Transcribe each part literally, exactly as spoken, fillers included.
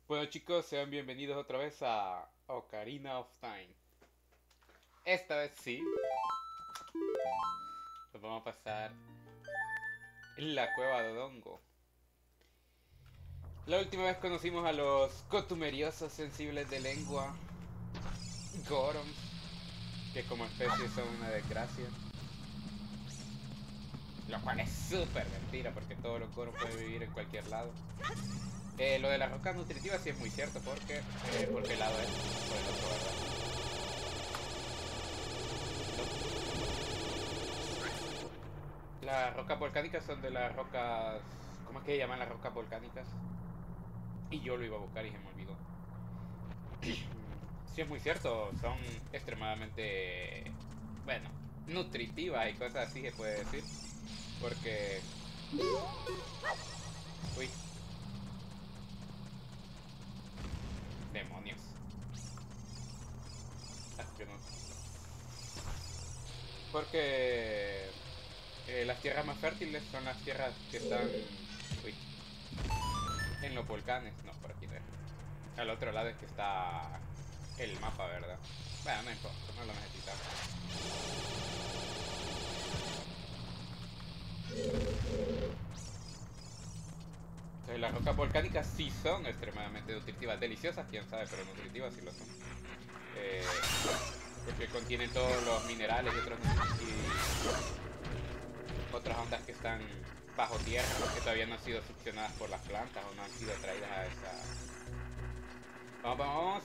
Bueno chicos, sean bienvenidos otra vez a Ocarina of Time. Esta vez sí, nos vamos a pasar en la cueva de Odongo. La última vez conocimos a los cotumeriosos sensibles de lengua, Gorons, que como especie son una desgracia. Lo cual es súper mentira porque todos los Gorons pueden vivir en cualquier lado. Eh, lo de las rocas nutritivas sí es muy cierto porque, eh, porque el lado es por el otro, ¿verdad? Las rocas volcánicas son de las rocas... ¿Cómo es que llaman las rocas volcánicas? Y yo lo iba a buscar y se me olvidó. Sí, es muy cierto, son extremadamente... Bueno, nutritivas y cosas así se puede decir. Porque... Uy, demonios. Ah, yo no... Porque... eh, las tierras más fértiles son las tierras que están... Uy, en los volcanes. No, por aquí no es. Al otro lado es que está el mapa, ¿verdad? Bueno, no importa, no lo necesitamos. Entonces, las rocas volcánicas sí son extremadamente nutritivas, deliciosas, quién sabe, pero nutritivas sí lo son. Eh, porque contienen todos los minerales y, otros, y otras ondas que están bajo tierra, que todavía no han sido succionadas por las plantas o no han sido traídas a esa... Vamos, vamos.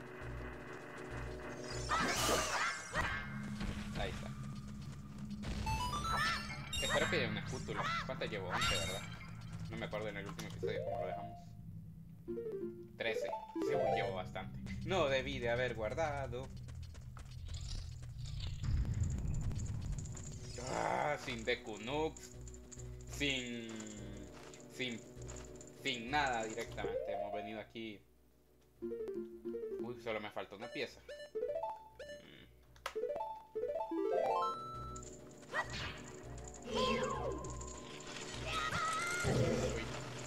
Ahí está. Espero que haya una escútula. ¿Cuántas llevo? once, ¿verdad? No me acuerdo en el último episodio cómo lo dejamos. trece. Según llevo bastante. No debí de haber guardado. Ah, sin Deku Nukes. Sin... Sin... Sin nada directamente. Hemos venido aquí. Uy, solo me falta una pieza. Uy.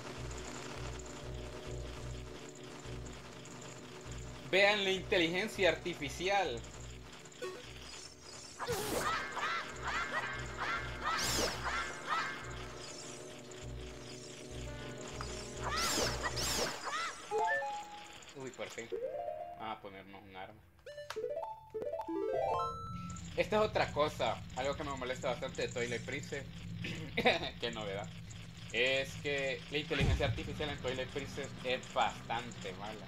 Vean la inteligencia artificial. Uy, por fin. Vamos a ponernos un arma. Esta es otra cosa. Algo que me molesta bastante de Twilight Princess. Qué novedad. Es que la inteligencia artificial en Twilight Princess es bastante mala.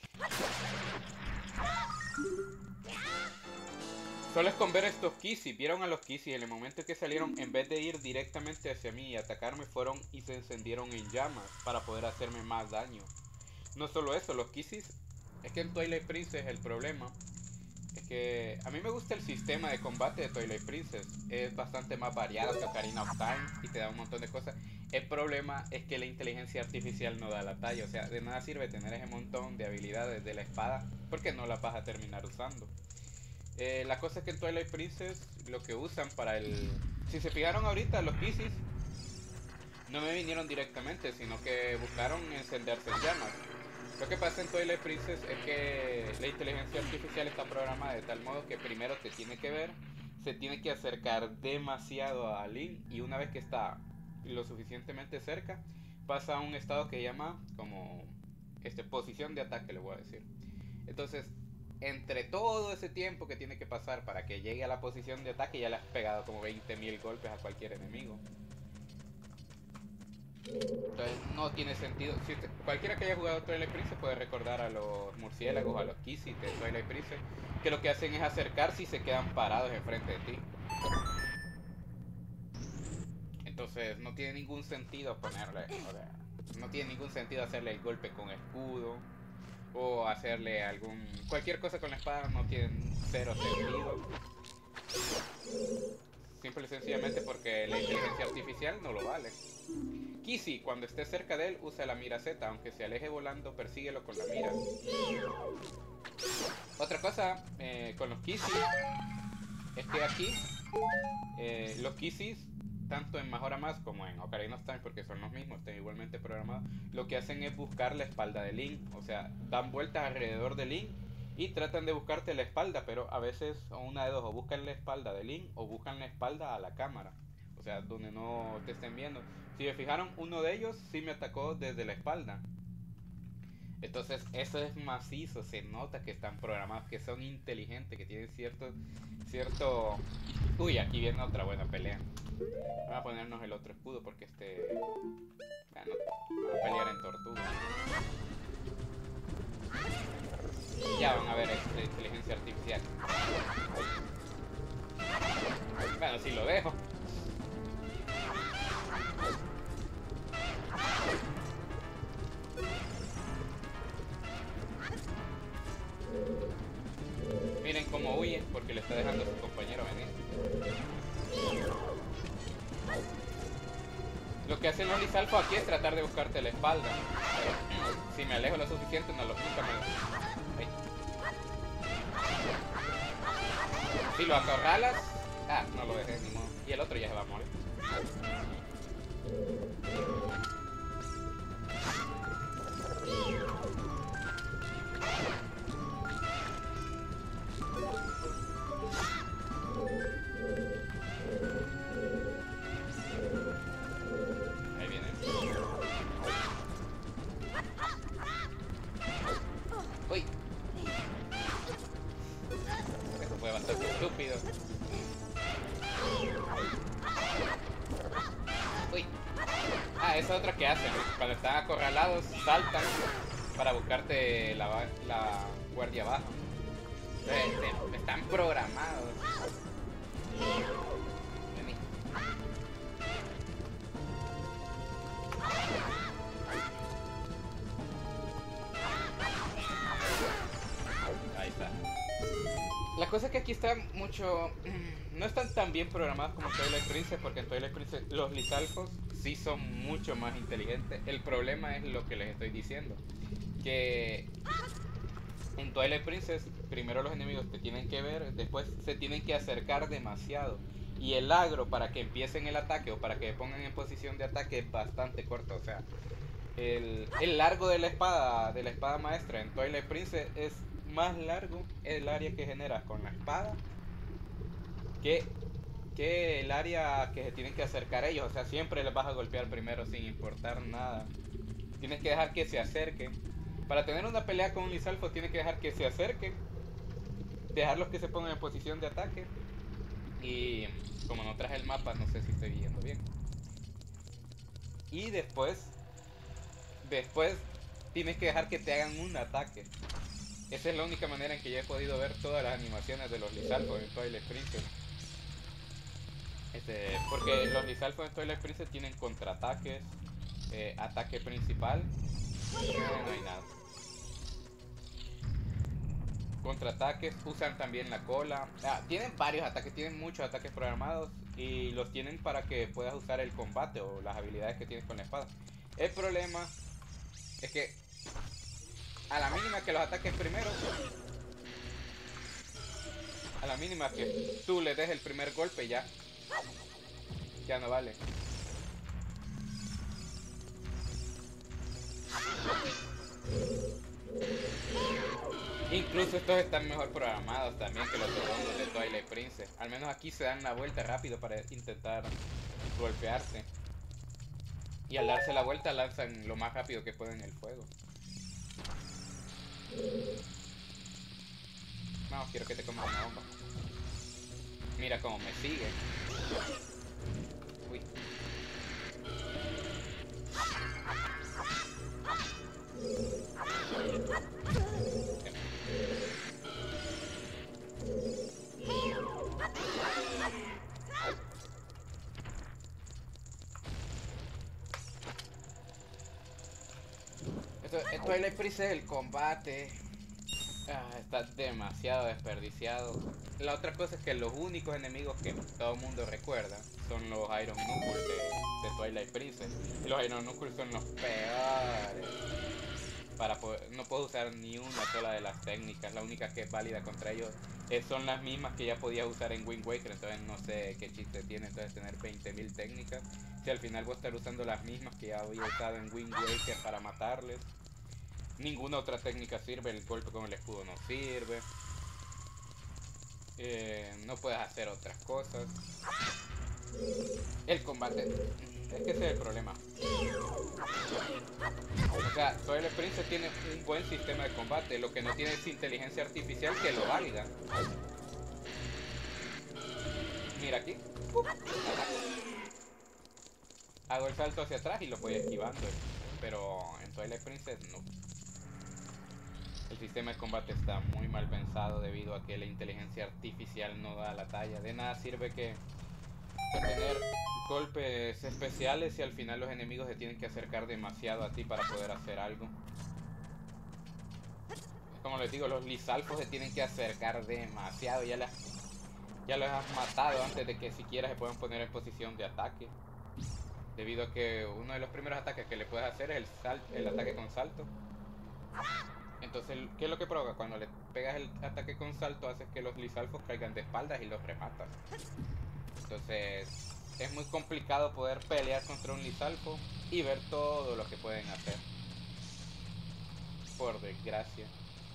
Solo es con ver estos Kissy. Vieron a los Kissy en el momento que salieron, en vez de ir directamente hacia mí y atacarme, fueron y se encendieron en llamas para poder hacerme más daño. No solo eso, los Kisses, es que en Twilight Princess el problema es que a mí me gusta el sistema de combate de Twilight Princess. Es bastante más variado que Ocarina of Time y te da un montón de cosas. El problema es que la inteligencia artificial no da la talla. O sea, de nada sirve tener ese montón de habilidades de la espada porque no las vas a terminar usando. Eh, la cosa es que en Twilight Princess lo que usan para el... Si se fijaron ahorita, los Kisses no me vinieron directamente, sino que buscaron encenderse en llamas. Lo que pasa en Twilight Princess es que la inteligencia artificial está programada de tal modo que primero te tiene que ver, se tiene que acercar demasiado a Link y una vez que está lo suficientemente cerca, pasa a un estado que llama como este, posición de ataque, le voy a decir. Entonces, entre todo ese tiempo que tiene que pasar para que llegue a la posición de ataque, ya le has pegado como veinte mil golpes a cualquier enemigo. Entonces no tiene sentido. Si usted, cualquiera que haya jugado Twilight Princess puede recordar a los murciélagos, a los Kissy de Twilight Princess, que lo que hacen es acercarse y se quedan parados enfrente de ti. Entonces no tiene ningún sentido ponerle, o sea, no tiene ningún sentido hacerle el golpe con escudo o hacerle algún... Cualquier cosa con la espada no tiene cero sentido. Simple y sencillamente porque la inteligencia artificial no lo vale. Kissy, cuando esté cerca de él, usa la mira Z. Aunque se aleje volando, persíguelo con la mira. Otra cosa eh, con los Kissy es que aquí eh, los Kissys tanto en Majora Más como en Ocarina of Time, porque son los mismos, están igualmente programados, lo que hacen es buscar la espalda de Link. O sea, dan vueltas alrededor de Link y tratan de buscarte la espalda, pero a veces una de dos, o buscan la espalda de Link o buscan la espalda a la cámara. O sea, donde no te estén viendo. Si me fijaron, uno de ellos sí me atacó desde la espalda. Entonces eso es macizo, se nota que están programados, que son inteligentes, que tienen cierto... cierto... Uy, aquí viene otra buena pelea. Vamos a ponernos el otro escudo porque este... Bueno, vamos a pelear en tortuga. Ya van a ver esta inteligencia artificial. Bueno, si lo dejo. Miren cómo huye porque le está dejando a su compañero venir. Lo que hacen los Lizalfos aquí es tratar de buscarte la espalda. Pero si me alejo lo suficiente no lo nunca me... Ahí. Si lo acorralas... Ah, no lo dejé ni modo. Y el otro ya se va a morir. Ahí viene. Uy. Eso fue bastante estúpido. Uy. Ah, esa otra que hacen. Cuando están acorralados, saltan para buscarte la, la guardia baja. Este, están programados. Vení. Ahí está. La cosa es que aquí están mucho... No están tan bien programados como Twilight Princess, porque en Twilight Princess los Lizalfos sí son mucho más inteligentes. El problema es lo que les estoy diciendo. Que en Twilight Princess primero los enemigos te tienen que ver, después se tienen que acercar demasiado. Y el agro para que empiecen el ataque o para que pongan en posición de ataque es bastante corto. O sea, el, el largo de la espada, de la espada maestra en Twilight Princess es más largo el área que generas con la espada que, que el área que se tienen que acercar ellos. O sea, siempre les vas a golpear primero sin importar nada. Tienes que dejar que se acerquen. Para tener una pelea con un Lizalfo tienes que dejar que se acerquen, dejarlos que se pongan en posición de ataque. Y como no traje el mapa, no sé si estoy viendo bien. Y después, después tienes que dejar que te hagan un ataque. Esa es la única manera en que yo he podido ver todas las animaciones de los Lizalfos en Twilight Princess. Este, porque los Lizalfos en Twilight Princess tienen contraataques, eh, ataque principal. Eh, no hay nada. Contraataques, usan también la cola. Ah, tienen varios ataques, tienen muchos ataques programados y los tienen para que puedas usar el combate o las habilidades que tienes con la espada. El problema es que a la mínima que los ataques primero, a la mínima que tú le des el primer golpe ya, ya no vale. Incluso estos están mejor programados también que los segundos de Twilight Princess. Al menos aquí se dan la vuelta rápido para intentar golpearte. Y al darse la vuelta lanzan lo más rápido que pueden el fuego. No, quiero que te comas una bomba. Mira cómo me sigue. Uy. Esto, en Twilight Princess el combate ah, está demasiado desperdiciado. La otra cosa es que los únicos enemigos que todo el mundo recuerda son los Iron Knuckles de, de Twilight Princess. Y los Iron Knuckles son los peores para poder, no puedo usar ni una sola de las técnicas. La única que es válida contra ellos es, son las mismas que ya podías usar en Wind Waker. Entonces no sé qué chiste tiene entonces tener veinte mil técnicas si al final voy a estar usando las mismas que ya había usado en Wind Waker para matarles. Ninguna otra técnica sirve, el golpe con el escudo no sirve. Eh, no puedes hacer otras cosas. El combate, es que ese es el problema. O sea, Twilight Princess tiene un buen sistema de combate, lo que no tiene es inteligencia artificial que lo valga. Mira aquí. Hago el salto hacia atrás y lo voy esquivando. Pero en Twilight Princess no. El sistema de combate está muy mal pensado debido a que la inteligencia artificial no da la talla. De nada sirve que, que tener golpes especiales si al final los enemigos se tienen que acercar demasiado a ti para poder hacer algo. Como les digo, los Lizalfos se tienen que acercar demasiado. Ya, las, ya los has matado antes de que siquiera se puedan poner en posición de ataque. Debido a que uno de los primeros ataques que le puedes hacer es el, sal, el ataque con salto. Entonces, ¿qué es lo que provoca? Cuando le pegas el ataque con salto, haces que los Lizalfos caigan de espaldas y los rematas. Entonces, es muy complicado poder pelear contra un Lizalfo y ver todo lo que pueden hacer. Por desgracia.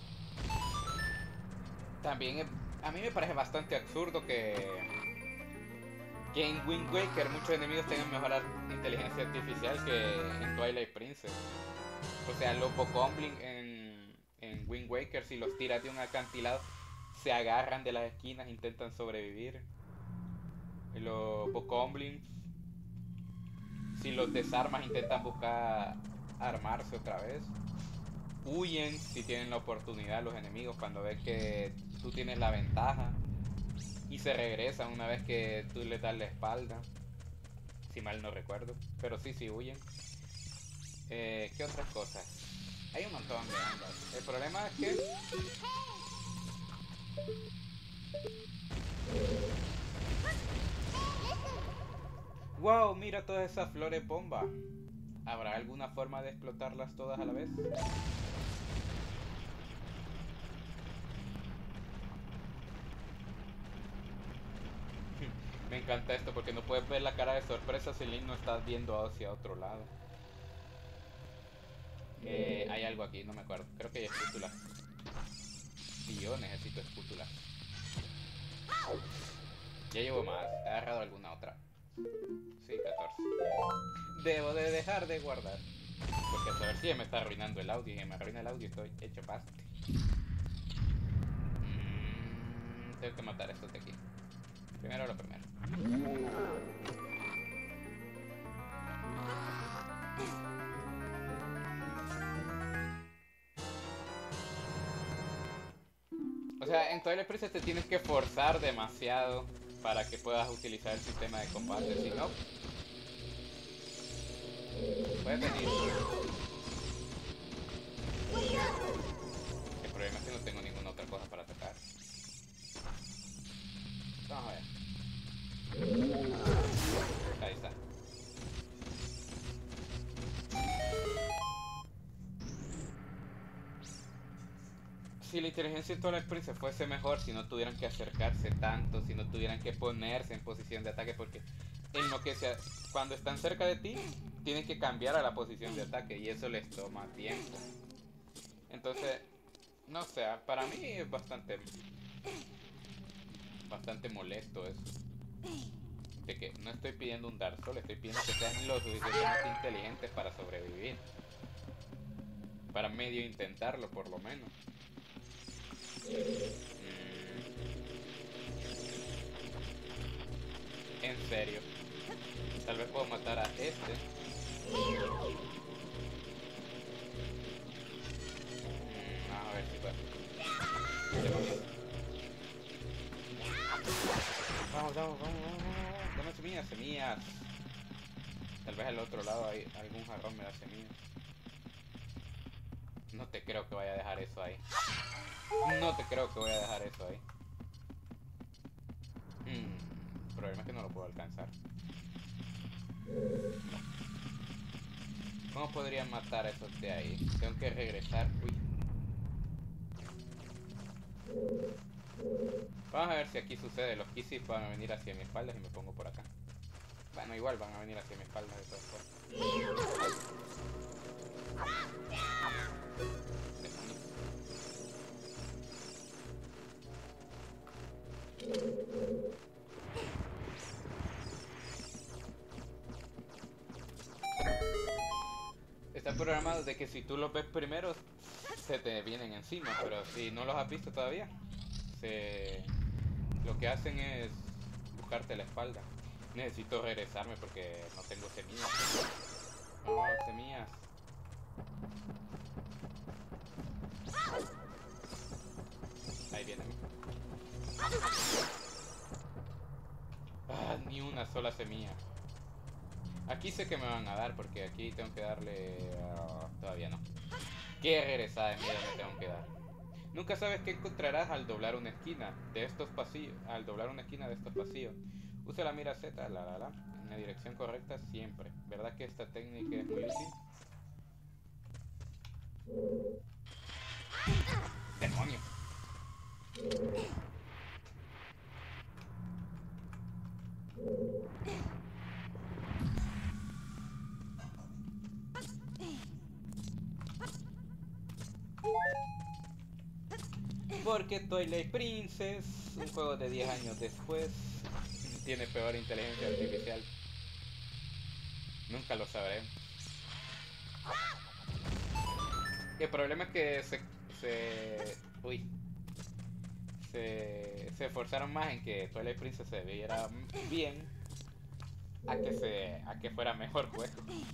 También, a mí me parece bastante absurdo que, que en Wind Waker muchos enemigos tengan mejor inteligencia artificial que en Twilight Princess. O sea, los Bokoblin en, en Wind Waker, si los tiras de un acantilado, se agarran de las esquinas e intentan sobrevivir. Y los Bokoblins, si los desarmas, intentan buscar armarse otra vez. Huyen si tienen la oportunidad los enemigos cuando ven que tú tienes la ventaja. Y se regresan una vez que tú les das la espalda. Si mal no recuerdo. Pero sí, sí huyen. Eh, ¿Qué otras cosas? Hay un montón de ondas. El problema es que... ¡Wow! Mira todas esas flores bomba. ¿Habrá alguna forma de explotarlas todas a la vez? Me encanta esto porque no puedes ver la cara de sorpresa si Link no estás viendo hacia otro lado. Eh, hay algo aquí, no me acuerdo. Creo que hay espútulas. Y yo necesito espútulas. Ya llevo más. ¿He agarrado alguna otra? Sí, catorce. Debo de dejar de guardar. Porque a saber si me está arruinando el audio. Y si me arruina el audio estoy hecho paste. Mm, tengo que matar a estos de aquí. Primero lo primero. O sea, en Twilight Princess te tienes que forzar demasiado para que puedas utilizar el sistema de combate. Si no, puedes venir. El problema es que no tengo ninguna otra cosa para atacar. Vamos a ver. Ahí está. Si la inteligencia de Twilight Princess fuese mejor, si no tuvieran que acercarse tanto, si no tuvieran que ponerse en posición de ataque, porque en lo que sea, cuando están cerca de ti, tienen que cambiar a la posición de ataque y eso les toma tiempo. Entonces, no sé, para mí es bastante, bastante molesto eso. De que no estoy pidiendo un Dark Souls, estoy pidiendo que sean lo suficientemente inteligentes para sobrevivir. Para medio intentarlo, por lo menos. En serio. Tal vez puedo matar a este. Mm, a ver si puedo. Vamos, vamos, vamos, vamos, vamos. Dame semillas, semillas. Tal vez al otro lado hay algún jarrón me da semillas. No te creo que vaya a dejar eso ahí. No te creo que voy a dejar eso ahí. Hmm, el problema es que no lo puedo alcanzar. No. ¿Cómo podría matar a esos de ahí? Tengo que regresar. Uy. Vamos a ver si aquí sucede. Los Kissy van a venir hacia mi espalda y me pongo por acá. Bueno, igual van a venir hacia mi espalda de todas formas. Está programado de que si tú los ves primero se te vienen encima, pero si no los has visto todavía, se... lo que hacen es buscarte la espalda. Necesito regresarme porque no tengo semillas. No, semillas. Ahí vienen. Ah, ni una sola semilla. Aquí sé que me van a dar porque aquí tengo que darle... Uh, todavía no. Qué regresada de miedo me tengo que dar. Nunca sabes qué encontrarás al doblar una esquina de estos pasillos. Al doblar una esquina de estos pasillos. Usa la mira Z, la la la, en la dirección correcta siempre. ¿Verdad que esta técnica es muy útil? ¡Demonio! Porque Twilight Princess, un juego de diez años después, tiene peor inteligencia artificial. Nunca lo sabremos. El problema es que se... se uy. Se, se esforzaron más en que Twilight Princess se viera bien a que, se, a que fuera mejor juego.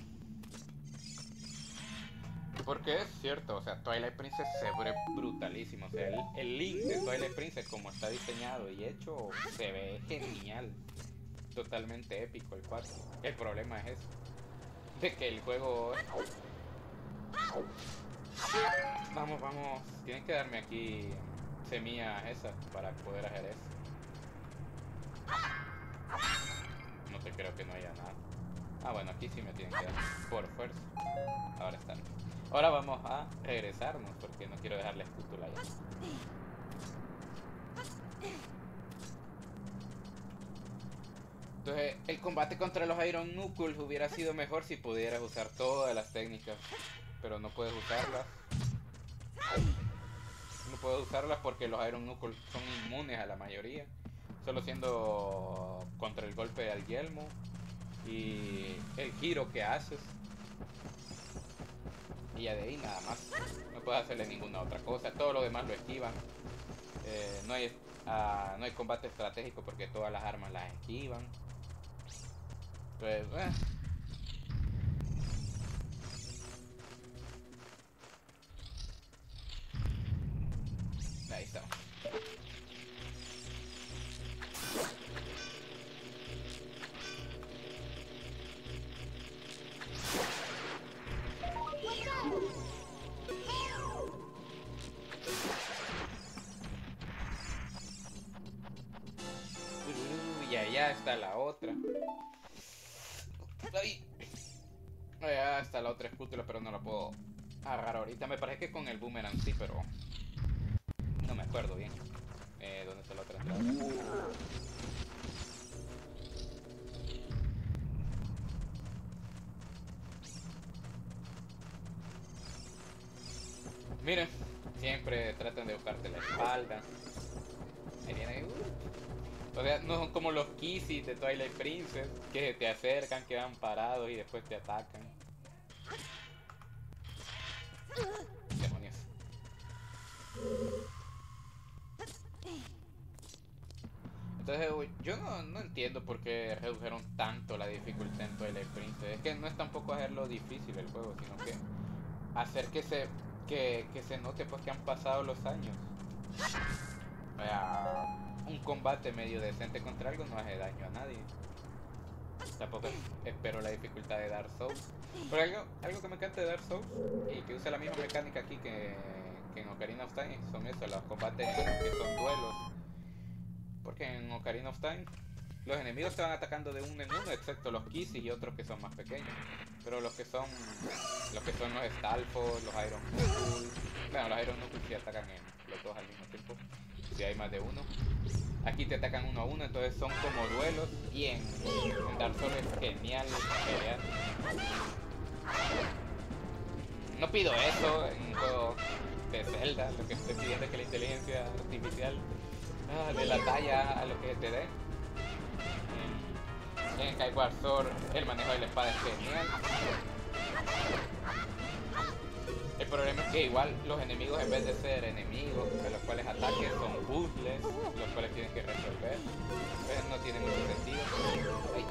Porque es cierto, o sea, Twilight Princess se ve brutalísimo. O sea, el, el link de Twilight Princess como está diseñado y hecho se ve genial. Totalmente épico el cuarto. El problema es eso. De que el juego... Vamos, vamos. Tienen que darme aquí semillas esas para poder hacer eso. No te creo que no haya nada. Ah, bueno, aquí sí me tienen que dar por fuerza. Ahora está. Ahora vamos a regresarnos porque no quiero dejar la espátula allá. Entonces, el combate contra los Iron Knuckles hubiera sido mejor si pudieras usar todas las técnicas. Pero no puedes usarlas. No puedo usarlas porque los Iron Knuckles son inmunes a la mayoría. Solo siendo contra el golpe al yelmo y el giro que haces. Y ya de ahí nada más. No puedes hacerle ninguna otra cosa. Todo lo demás lo esquivan. Eh, no hay uh, no hay combate estratégico porque todas las armas las esquivan. Pues... Eh. Ahí estamos. Y allá está la otra. Ahí. Allá está la otra espátula, pero no la puedo agarrar ahorita. Me parece que con el boomerang sí, pero no me acuerdo bien. Eh, ¿Dónde está la otra entrada? Miren, siempre tratan de buscarte la espalda. Ahí viene. Uh. O sea, no son como los Kissy de Twilight Princess, que te acercan, quedan parados y después te atacan. Demonios. Entonces, yo no, no entiendo por qué redujeron tanto la dificultad en Twilight Princess. Es que no es tampoco hacerlo difícil el juego, sino que hacer que se, que, que se note pues que han pasado los años. O sea, un combate medio decente contra algo no hace daño a nadie. Tampoco espero la dificultad de Dark Souls. Pero algo, algo que me encanta de Dark Souls y que usa la misma mecánica aquí que, que en Ocarina of Time son eso, los combates que son duelos. Porque en Ocarina of Time los enemigos se van atacando de uno en uno, excepto los Kissy y otros que son más pequeños. Pero los que son los que son los Stalfos, los Iron Knuckles, bueno, los Iron Knuckles sí atacan en los dos al mismo tiempo, si hay más de uno. Aquí te atacan uno a uno, entonces son como duelos. Y en, en Dark Souls es genial pelear. No pido eso en un juego de Zelda, lo que estoy pidiendo es que la inteligencia artificial ah, de la talla a lo que te dé. En, en Skyward Sword el manejo de la espada es genial. El problema es que igual los enemigos, en vez de ser enemigos a los cuales ataques, son puzzles, los cuales tienes que resolver. Entonces no tiene mucho sentido. Ay.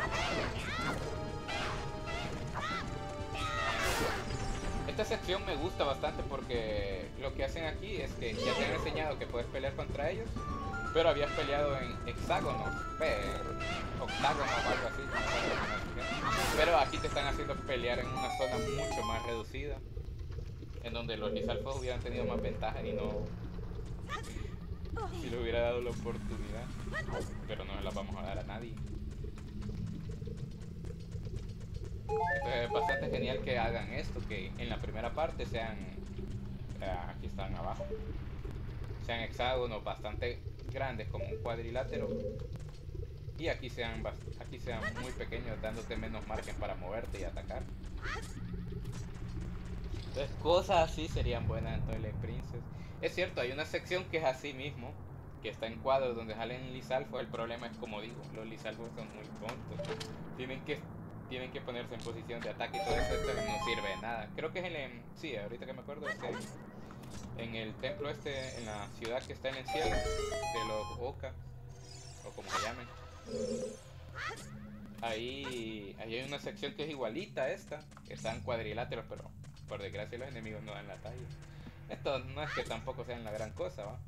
Esta sección me gusta bastante porque lo que hacen aquí es que ya te han enseñado que puedes pelear contra ellos, pero habías peleado en hexágonos, octágonos o algo así. Pero aquí te están haciendo pelear en una zona mucho más reducida, en donde los Lizalfos hubieran tenido más ventaja y no si les hubiera dado la oportunidad, pero no se las vamos a dar a nadie. Entonces es bastante genial que hagan esto, que en la primera parte sean, eh, aquí están abajo, sean hexágonos bastante grandes como un cuadrilátero, y aquí sean, aquí sean muy pequeños, dándote menos margen para moverte y atacar. Entonces cosas así serían buenas en Twilight Princess. Es cierto, hay una sección que es así mismo, que está en cuadros donde salen Lizalfos. El problema es, como digo, los Lizalfos son muy tontos. Tienen que, tienen que ponerse en posición de ataque y todo eso, esto no sirve de nada. Creo que es el... En, sí, ahorita que me acuerdo, es en, en el templo este, en la ciudad que está en el cielo, de los Oka, o como se llamen. Ahí, ahí hay una sección que es igualita a esta, que están cuadriláteros, pero por desgracia los enemigos no dan la talla. Esto no es que tampoco sean la gran cosa, ¿va?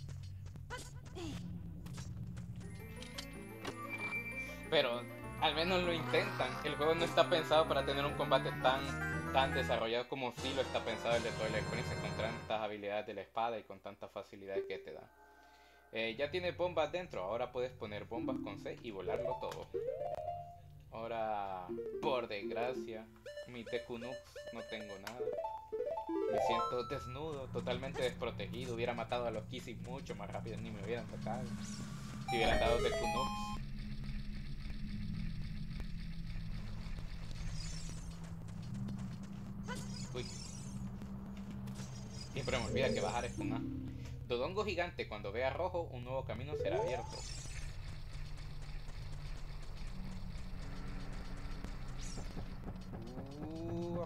Pero al menos lo intentan. El juego no está pensado para tener un combate tan, tan desarrollado como sí lo está pensado el de Twilight Princess, con tantas habilidades de la espada y con tanta facilidad que te da. Eh, ya tiene bombas dentro, ahora puedes poner bombas con C y volarlo todo. Ahora, por desgracia, mi Deku Nux no tengo nada. Me siento desnudo, totalmente desprotegido. Hubiera matado a los Kissy mucho más rápido, ni me hubieran tocado si hubieran dado Deku Nux. Uy. Siempre me olvida que bajar es con A. Dodongo gigante, cuando vea rojo, un nuevo camino será abierto. Uh.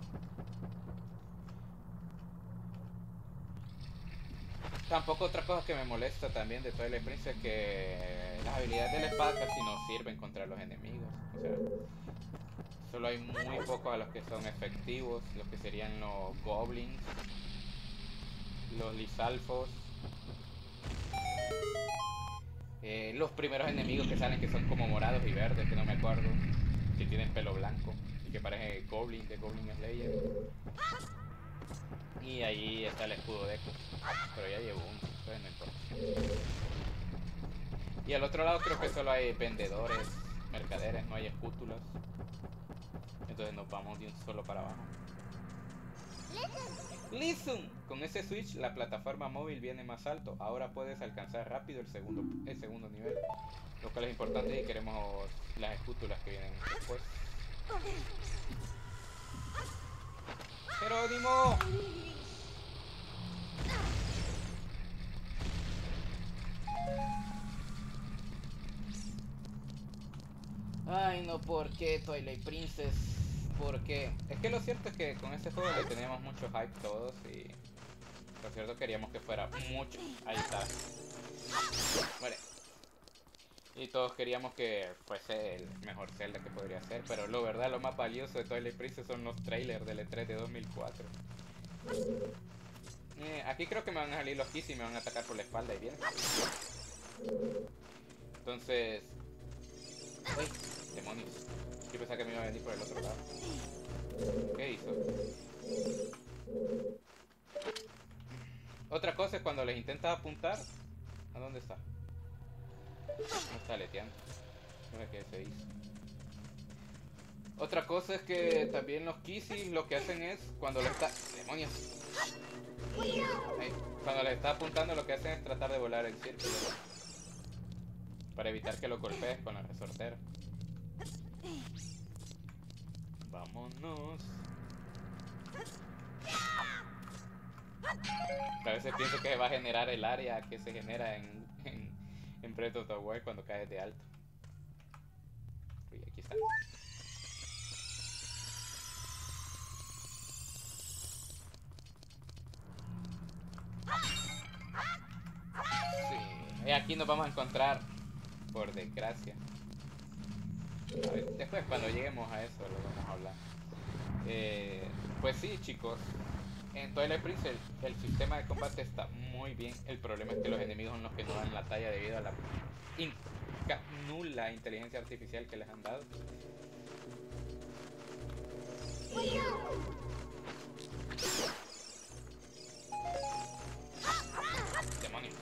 Tampoco otra cosa que me molesta también de Twilight Princess es que las habilidades de la espada casi no sirven contra los enemigos. O sea, solo hay muy pocos a los que son efectivos, los que serían los goblins, los Lizalfos, eh, los primeros enemigos que salen que son como morados y verdes, que no me acuerdo, que tienen pelo blanco y que parecen Goblin de Goblin Slayer. Y ahí está el escudo de Deku, pero ya llevo uno, entonces no importa. Y al otro lado creo que solo hay vendedores, mercaderes, no hay escútulas. Entonces nos vamos de un solo para abajo. ¡Listen! Con ese switch la plataforma móvil viene más alto. Ahora puedes alcanzar rápido el segundo, el segundo nivel, lo cual es importante y queremos las escútulas que vienen después. ¡Jerónimo! Ay, no, ¿por qué Twilight Princess? ¿Por qué? Es que lo cierto es que con este juego le teníamos mucho hype todos y lo cierto queríamos que fuera mucho. Ahí está. Muere. Y todos queríamos que fuese el mejor Zelda que podría ser, pero lo verdad, lo más valioso de Twilight Princess son los trailers del E tres de dos mil cuatro. Eh, aquí creo que me van a salir los Kiss y me van a atacar por la espalda y bien. Entonces... ¡Uy! Demonios. Yo pensaba que me iba a venir por el otro lado. ¿Qué hizo? Otra cosa es cuando les intentas apuntar. ¿A dónde está? No está leteando. No sé qué se hizo. Otra cosa es que también los Kissy lo que hacen es, cuando le está... ¡Demonios! Ahí. Cuando le está apuntando lo que hacen es tratar de volar en círculo. Para evitar que lo golpees con la resortera. Vámonos. A veces pienso que va a generar el área que se genera en, en, en Breath of the Wild cuando caes de alto. Uy, aquí está. Sí, y aquí nos vamos a encontrar, por desgracia. A ver, después cuando lleguemos a eso lo vamos a hablar. Eh, pues sí, chicos. En Twilight Princess el, el sistema de combate está muy bien. El problema es que los enemigos son los que no dan la talla debido a la in nula inteligencia artificial que les han dado. Demonios.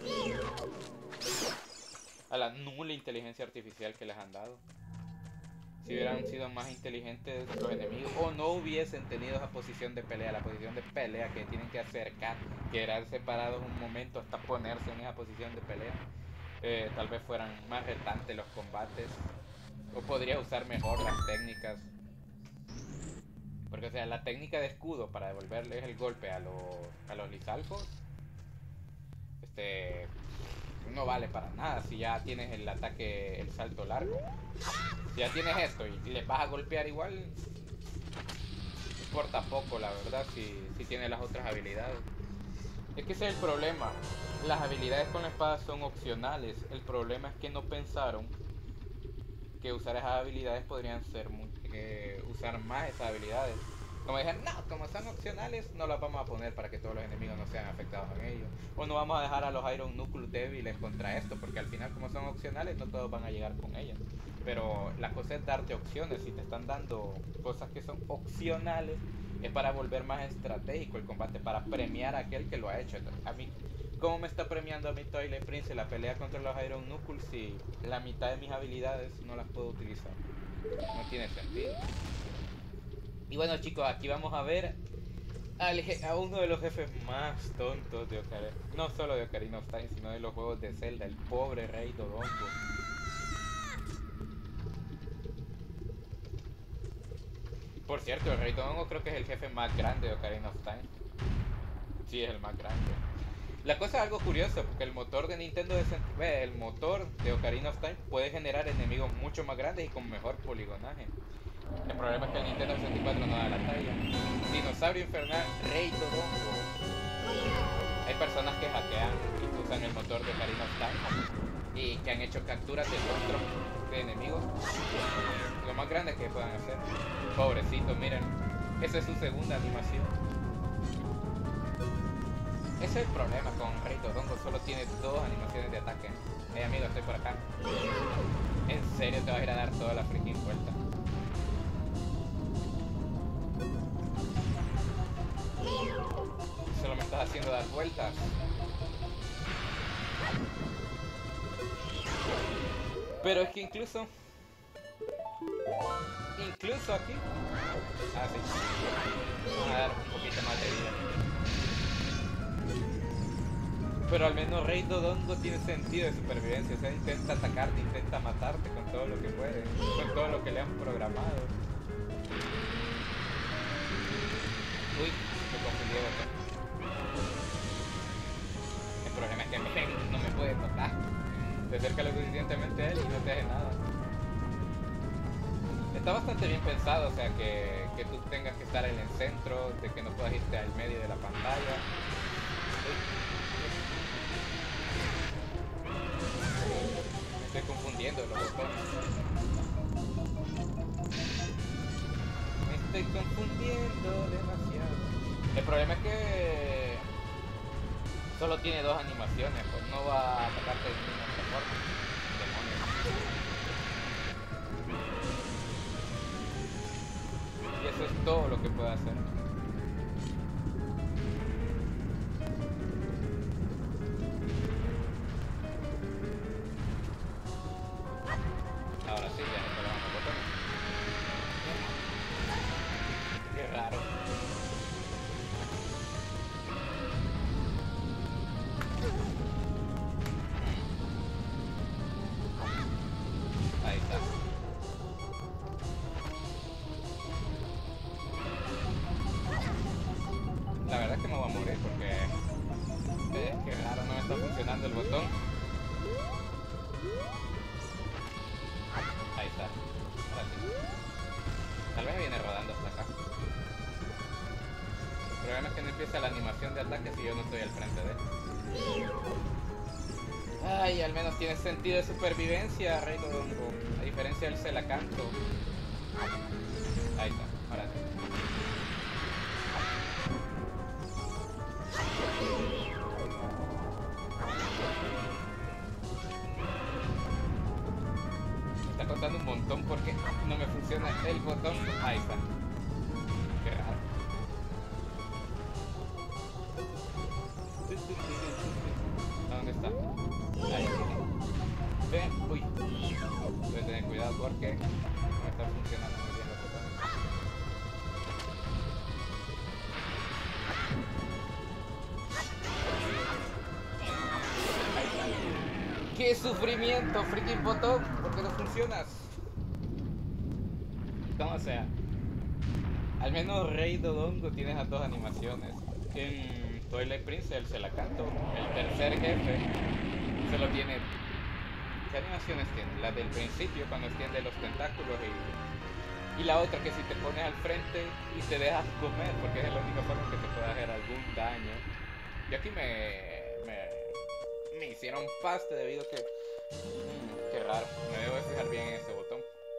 A la nula inteligencia artificial que les han dado. Si hubieran sido más inteligentes los enemigos o no hubiesen tenido esa posición de pelea, la posición de pelea que tienen que acercar, quedar separados un momento hasta ponerse en esa posición de pelea, eh, tal vez fueran más retantes los combates o podría usar mejor las técnicas, porque o sea, la técnica de escudo para devolverles el golpe a los, a los Lizalfos este no vale para nada si ya tienes el ataque, el salto largo. Si ya tienes esto y les vas a golpear igual, importa poco la verdad si, si tienes las otras habilidades. Es que ese es el problema. Las habilidades con la espada son opcionales. El problema es que no pensaron que usar esas habilidades podrían ser muy, eh, usar más esas habilidades. Como dijeron, no, como son opcionales, no las vamos a poner para que todos los enemigos no sean afectados en ellos. O no vamos a dejar a los Iron Knuckles débiles contra esto, porque al final como son opcionales, no todos van a llegar con ellas. Pero la cosa es darte opciones. Si te están dando cosas que son opcionales, es para volver más estratégico el combate, para premiar a aquel que lo ha hecho. A mí, ¿cómo me está premiando a mi Twilight Princess la pelea contra los Iron Knuckles si la mitad de mis habilidades no las puedo utilizar? No tiene sentido. Y bueno, chicos, aquí vamos a ver al a uno de los jefes más tontos de Ocarina, no solo de Ocarina of Time, sino de los juegos de Zelda, el pobre Rey Dodongo. Por cierto, el Rey Dodongo creo que es el jefe más grande de Ocarina of Time. Sí, es el más grande. La cosa es algo curiosa, porque el motor de Nintendo de el motor de Ocarina of Time puede generar enemigos mucho más grandes y con mejor poligonaje. El problema es que el Nintendo sesenta y cuatro no da la talla. Dinosaurio infernal, Rey Dodongo. Hay personas que hackean y usan el motor de Ocarina of Time y que han hecho capturas de monstruos de enemigos. Lo más grande que puedan hacer. Pobrecito, miren. Esa es su segunda animación. Ese es el problema con Rey Dodongo. Solo tiene dos animaciones de ataque. Hey amigo, estoy por acá. ¿En serio te vas a ir a dar toda la freaking vuelta? Solo me estás haciendo dar vueltas. Pero es que incluso Incluso aquí Ah, sí. Vamos a dar un poquito más de vida. Pero al menos Rey Dodongo tiene sentido de supervivencia. O sea, intenta atacarte, intenta matarte con todo lo que puede, con todo lo que le han programado. Uy, me confundí de botón. El problema es que me, no me puede tocar. Te acerca lo suficientemente a él y no te hace nada. Está bastante bien pensado, o sea, que, que tú tengas que estar en el centro, de que no puedas irte al medio de la pantalla. Uy. Me estoy confundiendo los botones. Me estoy confundiendo demasiado. El problema es que solo tiene dos animaciones, pues no va a atacarte de ninguna otra forma. Demonios. Y eso es todo lo que puede hacer. Ahora sí, ya no te lo van a botar. presionando el botón. Ahí está. Ahora sí. Tal vez viene rodando hasta acá. El problema es que no empieza la animación de ataque si yo no estoy al frente de él. Ay, al menos tiene sentido de supervivencia, Rey Dodongo. A diferencia del Celacanto. Ahí está, ahora sí. Me está costando un montón porque no me funciona el botón. Ahí está. Qué raro. ¿Dónde está? Ahí está. Ven, uy. Voy a tener cuidado porque no está funcionando muy bien los botones. ¡Qué sufrimiento, freaking botón! ¿Por qué no funcionas? Como sea. Al menos Rey Dodongo tiene esas dos animaciones. En Twilight Princess, el Celacanto, el tercer jefe, solo tiene... ¿Qué animaciones tiene? La del principio, cuando extiende los tentáculos, y, y la otra que si te pones al frente y te dejas comer, porque es la única forma que te puede hacer algún daño. Yo aquí me... me, me hicieron paste debido a que... Mmm, qué raro, me debo de fijar bien en ese botón.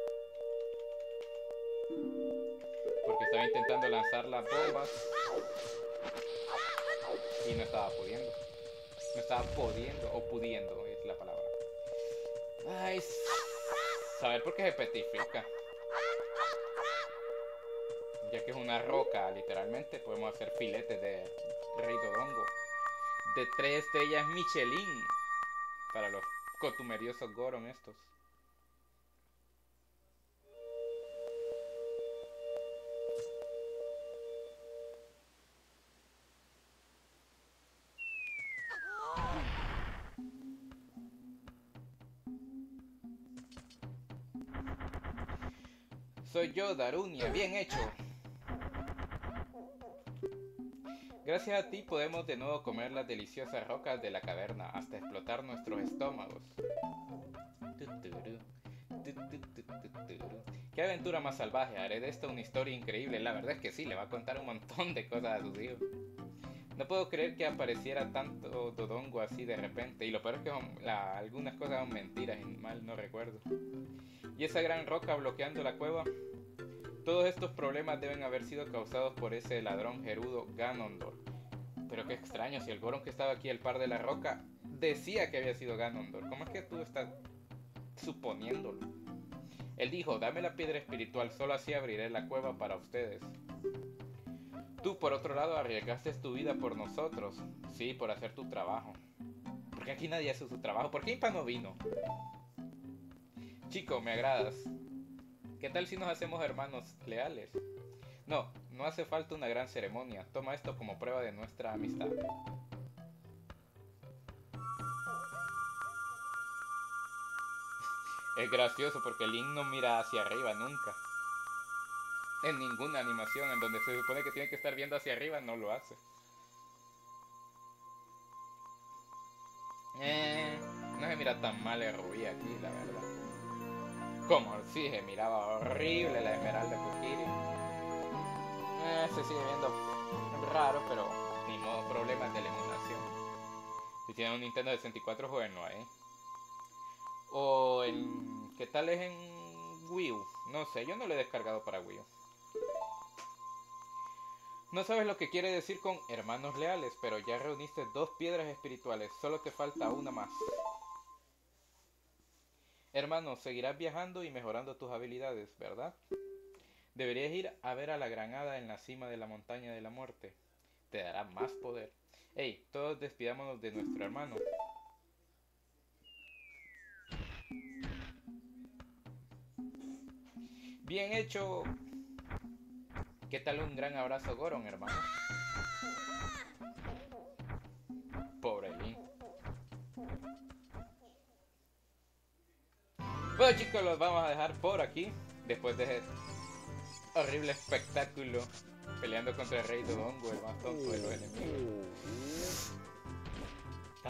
Porque estaba intentando lanzar las bombas y no estaba pudiendo. No estaba pudiendo, o pudiendo es la palabra. Ay, saber por qué se petrifica. Ya que es una roca, literalmente, podemos hacer filetes de Rey Dodongo. De tres estrellas Michelin. Para los cotumeriosos Goron estos. Soy yo, Darunia, bien hecho. Gracias a ti podemos de nuevo comer las deliciosas rocas de la caverna hasta explotar nuestros estómagos. Qué aventura más salvaje, haré de esto una historia increíble. La verdad es que sí, le va a contar un montón de cosas a sus hijos. No puedo creer que apareciera tanto Dodongo así de repente. Y lo peor es que son, la, algunas cosas son mentiras y mal no recuerdo. Y esa gran roca bloqueando la cueva. Todos estos problemas deben haber sido causados por ese ladrón Gerudo Ganondorf. Pero qué extraño, si el Goron que estaba aquí al par de la roca decía que había sido Ganondorf. ¿Cómo es que tú estás suponiéndolo? Él dijo, dame la piedra espiritual, solo así abriré la cueva para ustedes. Tú, por otro lado, arriesgaste tu vida por nosotros. Sí, por hacer tu trabajo. ¿Por qué aquí nadie hace su trabajo? ¿Por qué Impa no vino? Chico, me agradas. ¿Qué tal si nos hacemos hermanos leales? No, no hace falta una gran ceremonia. Toma esto como prueba de nuestra amistad. Es gracioso porque Link no mira hacia arriba nunca. En ninguna animación en donde se supone que tiene que estar viendo hacia arriba no lo hace. Eh, no se mira tan mal el rubí aquí, la verdad. Como sí, se miraba horrible la esmeralda Kokiri. Eh, se sigue viendo raro, pero ni modo, problemas de la emulación. Si tienen un Nintendo sesenta y cuatro, jueguenlo ahí. O en... ¿qué tal es en Wii U? No sé, yo no lo he descargado para Wii U. No sabes lo que quiere decir con hermanos leales, pero ya reuniste dos piedras espirituales, solo te falta una más. Hermano, seguirás viajando y mejorando tus habilidades, ¿verdad? Deberías ir a ver a la gran hada en la cima de la montaña de la muerte. Te dará más poder. Hey, todos despidámonos de nuestro hermano. Bien hecho. ¿Qué tal un gran abrazo, Goron, hermano? Pobre Link. Bueno, chicos, los vamos a dejar por aquí. Después de ese horrible espectáculo peleando contra el Rey Dodongo, el más tonto de los enemigos.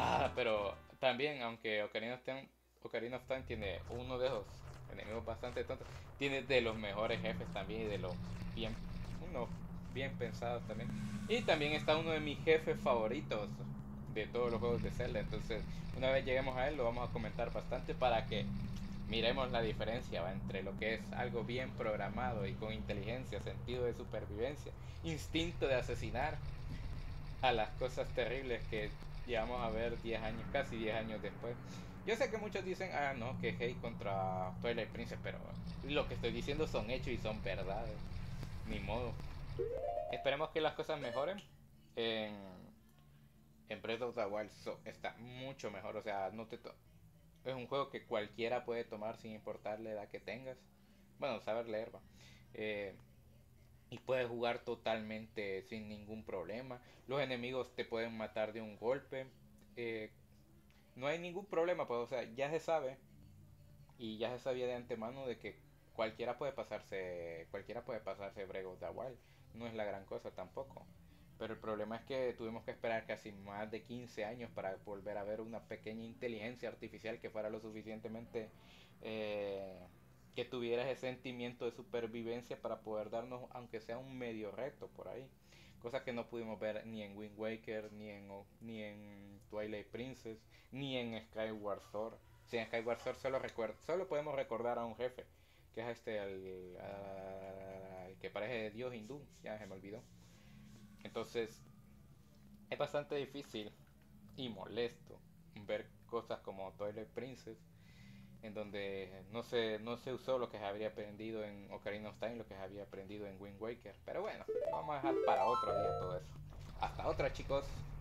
Ah, pero también, aunque Ocarina of Time, Ocarina of Time tiene uno de esos enemigos bastante tontos, tiene de los mejores jefes también y de los bien, unos bien pensados también. Y también está uno de mis jefes favoritos de todos los juegos de Zelda. Entonces, una vez lleguemos a él, lo vamos a comentar bastante para que miremos la diferencia, ¿va? Entre lo que es algo bien programado y con inteligencia, sentido de supervivencia, instinto de asesinar, a las cosas terribles que llegamos a ver diez años, casi diez años después. Yo sé que muchos dicen, ah, no, que hate contra Twilight Princess, pero lo que estoy diciendo son hechos y son verdades. Ni modo. Esperemos que las cosas mejoren. En, en Breath of the Wild so, está mucho mejor. O sea, no te to es un juego que cualquiera puede tomar sin importar la edad que tengas. Bueno, saber leer, va. Eh, y puedes jugar totalmente sin ningún problema. Los enemigos te pueden matar de un golpe. Eh, no hay ningún problema, pues, o sea, ya se sabe y ya se sabía de antemano de que cualquiera puede pasarse, cualquiera puede pasarse Breath of the Wild. No es la gran cosa tampoco. Pero el problema es que tuvimos que esperar casi más de quince años para volver a ver una pequeña inteligencia artificial que fuera lo suficientemente eh, que tuviera ese sentimiento de supervivencia para poder darnos, aunque sea un medio reto por ahí. Cosa que no pudimos ver ni en Wind Waker, ni en, ni en Twilight Princess, ni en Skyward Sword. Si en Skyward Sword solo, recuerdo, solo podemos recordar a un jefe, que es este, el, al que parece Dios hindú, ya se me olvidó. Entonces, es bastante difícil y molesto ver cosas como Twilight Princess, en donde no se, no se usó lo que se habría aprendido en Ocarina of Time, lo que se había aprendido en Wind Waker. Pero bueno, vamos a dejar para otro día todo eso. Hasta otra, chicos.